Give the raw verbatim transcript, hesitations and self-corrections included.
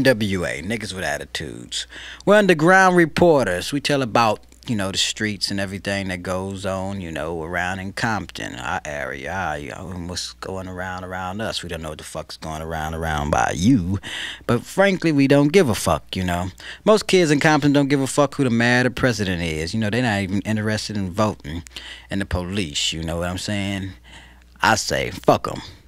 W A, niggas with attitudes. We're underground reporters. We tell about, you know, the streets and everything that goes on, you know, around in Compton, our area, our, you know, and what's going around around us. We don't know what the fuck's going around around by you, but frankly, we don't give a fuck, you know. Most kids in Compton don't give a fuck who the mayor or president is. You know, they're not even interested in voting, and the police, you know what I'm saying? I say, fuck them.